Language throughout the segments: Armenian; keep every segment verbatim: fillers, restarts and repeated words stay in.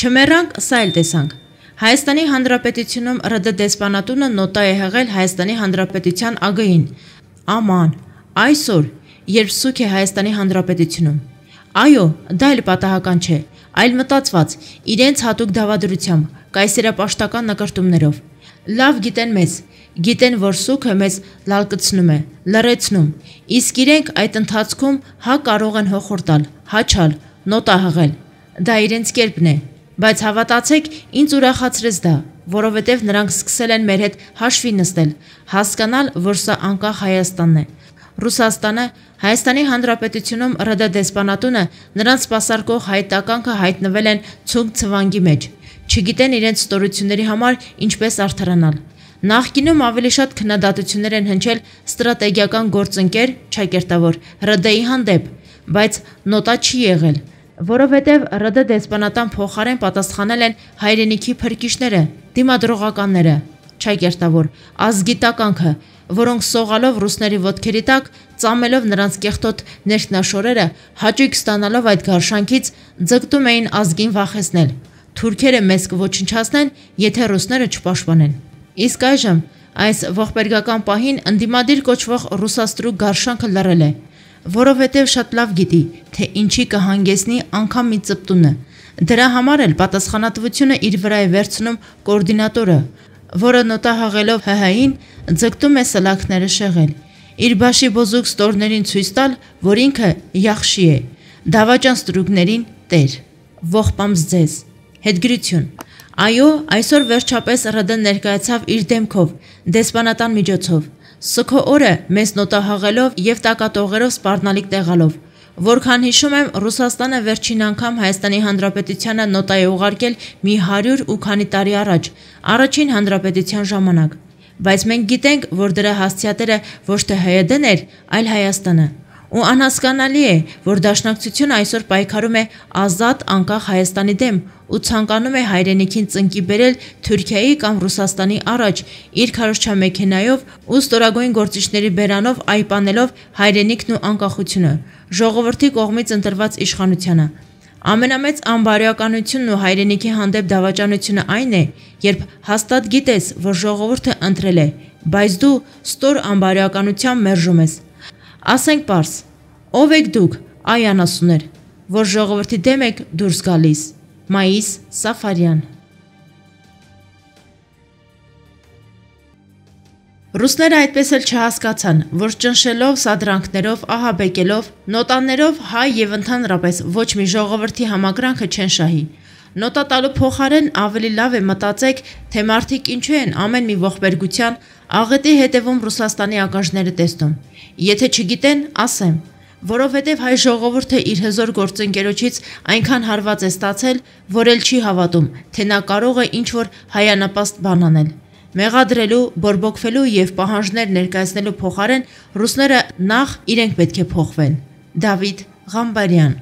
Չմեռանք, սա էլ տեսանք։ Հայաստանի Հանրապետությունում ՌԴ դեսպանատունը նոտա է հղել Հայաստանի Հանրապետության ԱԳ-ին։ Աման, այսօր, երբ սուք է Հայաստանի Հանրապետությունում։ Այո, դա էլ պատահական չէ, այլ մտածված, իրենց հատուկ դավադրությամբ, կայսերապաշտական նկրտումներով։ Լավ գիտեն մեզ, գիտեն, որ սուքը մեզ լալկցնում է, լռեցնում, իսկ իրենք այդ ընթացքում հա կարող են հոխորտալ, հա չալ, նոտա հղել։ Դա իրենց կերպն է, բայց հավատացեք, ինձ ուրախացրեց դա, որովհետև նրանք սկսել են մեր հետ հաշվի նստել, հասկանալ, որ սա անկախ Հայաստանն է։ Ռուսաստանը, Հայաստանի Հանրապետությունում ՌԴ դեսպանատունը նրանց սպասարկող հայտականքը հայտնվել են ցունկ ցվանգի մեջ, չգիտեն իրենց ստորությունների համար ինչպես արդարանալ։ Նախկինում ավելի շատ քննադատություններ են հնչել ստրատեգիական գործընկեր, ճակերտավոր ՌԴ-ի հանդեպ, բայց նոտա չի եղել, որովհետև ՌԴ դեսպանատան փոխարեն պատասխանել են հայրենիքի փրկիչները, դիմադրողականները, ճակերտավոր ազգի տականքը, որոնք սողալով ռուսների ոտքերի տակ, ծամելով նրանց կեղտոտ ներքնաշորերը, հաճույք ստանալով այդ գարշանքից ձգտում էին ազգին վախեցնել։ Թուրքերը մեզ կոչնչացնեն, եթե ռուսները չպաշտպանեն։ Իսկ այժմ այս ողբերգական պահին ընդդիմադիր կոչվող ռուսաստրուկ գարշանքը լռել է, որովհետև շատ լավ գիտի, թե ինչի կհանգեցնի անգամ մի ծպտունը։ Դրա համար էլ պատասխանատվությունը իր վրա է վերցնում կոորդինատորը, որը նոտա հղելով ՀՀ-ին ձգտում է սլաքները շեղել, իր բաշի բոզուկ ստորներին ցույց տալ, որ ինքը յախշի է, դավաճան ստրուկներին տեր, ողբամս ձեզ, հետգրություն։ Այո, այսօր վերջապես ՌԴ ներկայացավ իր դեմքով, դեսպանատան միջոցով, սգո օրը մեզ նոտա հղելով և տակատողերով սպառնալիք տեղալով։ Որքան հիշում եմ, Ռուսաստանը վերջին անգամ Հայաստանի Հանրապետությանը նոտա է ուղարկել մի հարյուր ու քանի տարի առաջ, առաջին հանրապետության ժամանակ, բայց մենք գիտենք, որ դրա հասցեատերը ոչ թե ՀՅԴ-ն էր, այլ Հայաստանը։ Ու անհասկանալի է, որ դաշնակցությունը այսօր պայքարում է ազատ անկախ Հայաստանի դեմ ու ցանկանում է հայրենիքին ծնկի բերել Թուրքիայի կամ Ռուսաստանի առաջ իր քարոզչամեքենայով ու ստորագույն գործիչների բերանով այպանելով հայրենիքն ու անկախությունը, ժողովրդի կողմից ընտրված իշխանությանը։ Ամենամեծ անբարոյականությունն ու հայրենիքի հանդեպ դավաճանությունը այն է, երբ հաստատ գիտես, որ ժողովուրդը ընտրել է, բայց դու ստոր անբարոյականությամբ մերժում ես։ Ասենք պարզ, ով եք դուք, այ անասուններ, որ ժողովրդի դեմ եք դուրս գալիս։ Մայիս Սաֆարյան։ Ռուսները այդպես էլ չհասկացան, որ ճնշելով, սադրանքներով, ահաբեկելով, նոտաներով հայ և ընդհանրապես ոչ մի ժողովրդի համակրանքը չեն շահի։ Նոտա տալու փոխարեն ավելի լավ է մտածեք, թե մարդիկ ինչու են ամեն մի ողբերգության աղետի հետևում Ռուսաստանի ականջները տեսնում։ Եթե չգիտեն, ասեմ, որովհետև հայ ժողովուրդը իր հզոր գործընկերոջից այնքան հարված է ստացել, որ էլ չի հավատում, թե նա կարող է ինչ-որ հայանապաստ բան անել։ Մեղադրելու, բորբոքվելու և պահանջներ ներկայացնելու փոխարեն ռուսները նախ իրենք պետք է փոխվեն։ Դավիթ Ղամբարյան։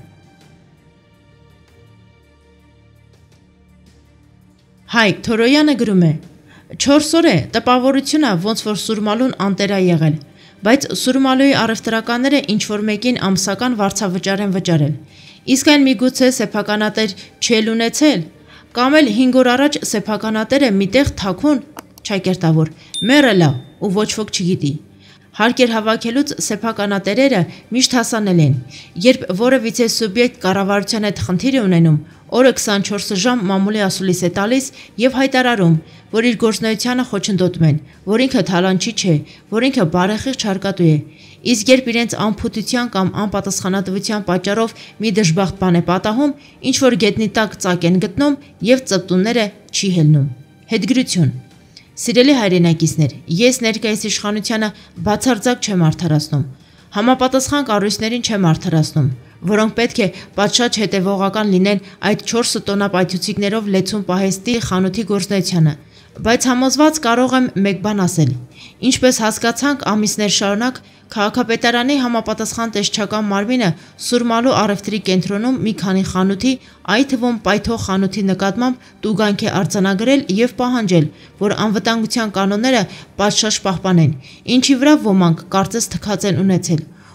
Հայկ Թորոյանը գրում է. «Չորս օր է, տպավորությունը ոնց որ Սուրմալուն անտեր է եղել, բայց Սուրմալուի առևտրականները ինչ-որ մեկին ամսական վարձավճար են վճարել, իսկ այն միգուցե սեփականատեր չել ունեցել, կամ էլ հինգ օր առաջ սեփականատերը միտեղ թաքուն, ճակերտավոր, մեռել է ու ոչ ոք չգիտի։ Հարկ էր հավաքելուց սեփականատերերը միշտ հասանել են, երբ որևիցե սուբյեկտ կառավարության հետ խնդիր է ունենում, օրը քսանչորս ժամ մամուլի ասուլիս է տալիս և հայտարարում, որ իր գործունեությանը խոչընդոտում են, որ ինքը թալանչի չէ, որ ինքը բարեխիղճ հարկատու է, իսկ երբ իրենց անփութության կամ անպատասխանատվության պատճառով մի դժբախտ բան է պատահում, ինչ-որ գետնի տակ ծակ են գտնում և ծպտունները չի հելնում։ Հետգրություն։ Սիրելի հայրենակիցներ, ես ներկայիս իշխանությանը բացարձակ չեմ արդարացնում, համապատասխան կառույցներին չեմ արդարացնում, որոնք պետք է պատշաճ հետևողական լինեն այդ չորս տոնապայթուցիկներով լեցուն պահեստի խանութի գործունեությանը, բայց համոզված կարող եմ մեկ բան ասել։ Ինչպես հասկացանք ամիսներ շարունակ, քաղաքապետարանի համապատասխան տեսչական մարմինը Սուրմալու առևտրի կենտրոնում մի քանի խանութի, այդ թվում պայթող խանութի նկատմամբ տուգանք է արձանագրել և պահանջել, որ անվտանգության կանոնները պատշաճ պահպանեն, ինչի վրա ոմանք կարծես թքած են ունեցել,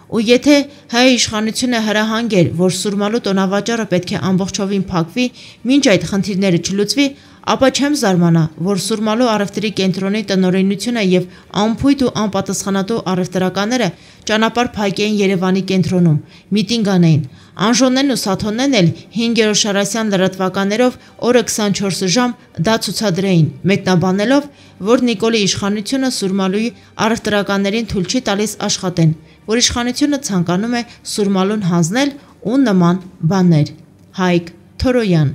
Ու եթե հայ իշխանությունը հրահանգ էր, որ Սուրմալու տոնավաճառը պետք է ամբողջովին փակվի, մինչ այդ խնդիրները չլուծվի, ապա չեմ զարմանա, որ Սուրմալու առևտրի կենտրոնի տնօրինությունը եւ անփույթ ու անպատասխանատու առևտրականները ճանապարհ փակեին Երևանի կենտրոնում, միտինգ անեին։ Անժոններն ու Սաթոններն էլ հինգերորդ Շարասյան լրատվականներով օրը քսանչորս ժամ դա ցուցադրեին, մեկնաբանելով, որ Նիկոլի իշխանությունը Սուրմալուի առևտրականներին թույլ չի տալիս աշխատեն, որ իշխանությունը ցանկանում է Սուրմալուն հանձնել ու նման բաներ։ Հայկ Թորոյան։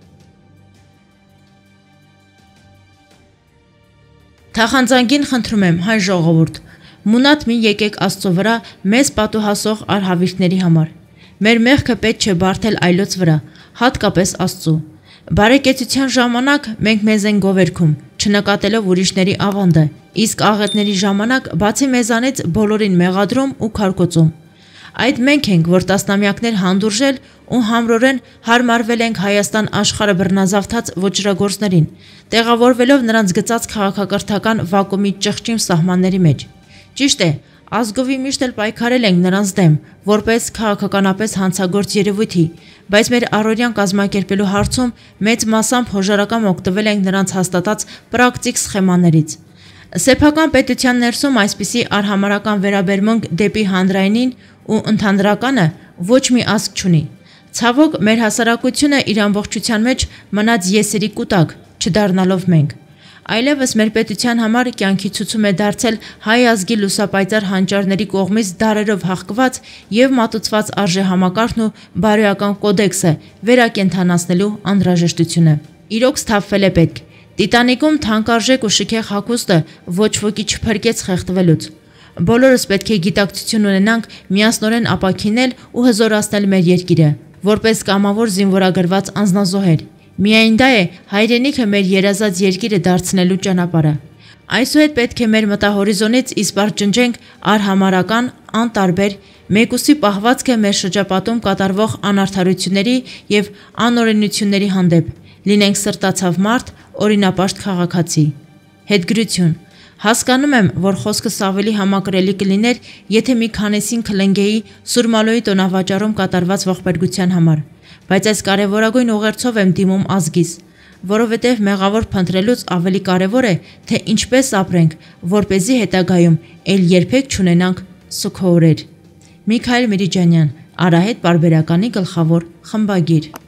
Թախանձանգին խնդրում եմ, հայ ժողովուրդ, մունատ մի եկեք Աստծո վրա մեզ պատուհասող արհավիրքների համար։ Մեր մեղքը պետք չէ բարթել այլոց վրա, հատկապես Աստծու։ Բարեկեցության ժամանակ մենք մեզ են գովերքում, չնկատելով ուրիշների ավանդը, իսկ աղետների ժամանակ բացի մեզանից բոլորին մեղադրում ու քարկոծում։ Այդ մենք ենք, որ տասնամյակներ հանդուրժել ու համրորեն հարմարվել ենք Հայաստան աշխարհը բռնազավթած ոճրագործներին, տեղավորվելով նրանց գծած քաղաքակրթական վակուումի ճղճիմ սահմանների մեջ։ Ճիշտ է, ազգովի միշտ էլ պայքարել ենք նրանց դեմ, որպես քաղաքականապես հանցագործ երևույթի, բայց մեր առօրյան կազմակերպելու հարցում մեծ մասամբ հոժարակամ օգտվել ենք նրանց հաստատած պրակտիկ սխեմաներից։ Սեփական պետության ներսում այսպիսի արհամարական վերաբերմունք դեպի հանրայինին ու ընդհանրականը ոչ մի ազգ չունի։ Ցավոք, մեր հասարակությունը իր ամբողջության մեջ մնաց եսերի կուտակ, չդառնալով մենք։ Այլևս մեր պետության համար կյանքի ցուցում է դարձել հայ ազգի լուսապայծառ հանճարների կողմից դարերով հաղկված եւ մատուցված արժեհամակարգն ու բարոյական կոդեքսը վերակենդանացնելու անհրաժեշտությունը։ Իրոք սթափվել է պետք։ Տիտանիկում թանկարժեք ու շքեղ հագուստը ոչ ոքի չփրկեց խեղդվելուց։ Բոլորս պետք է գիտակցություն ունենանք միասնորեն ապաքինել ու հզորացնել մեր երկիրը, որպես կամավոր զինվորագրված անձնազոհեր։ Միայն դա է հայրենիքը մեր երազած երկիրը դարձնելու ճանապարհը։ Այսուհետ պետք է մեր մտահորիզոնից իսպառ ջնջենք արհամարական, անտարբեր, մեկուսի պահվածքը մեր շրջապատում կատարվող անարդարությունների եւ անօրենությունների հանդեպ, լինենք սրտացավ մարդ, օրինապաշտ քաղաքացի։ Հետգրություն։ Հասկանում եմ, որ խոսքս ավելի համակրելի կլիներ, եթե մի քանեսին կլնգեի Սուրմալուի տոնավաճառում կատարված ողբերգության համար, բայց այս կարևորագույն ուղերձով եմ դիմում ազգիս, որովհետև մեղավոր փնտրելուց ավելի կարևոր է, թե ինչպես ապրենք, որպեսզի հետագայում էլ երբեք չունենանք սուգահորեր։ Միքայել Միրիջանյան, Արահետ պարբերականի գլխավոր խմբագիր։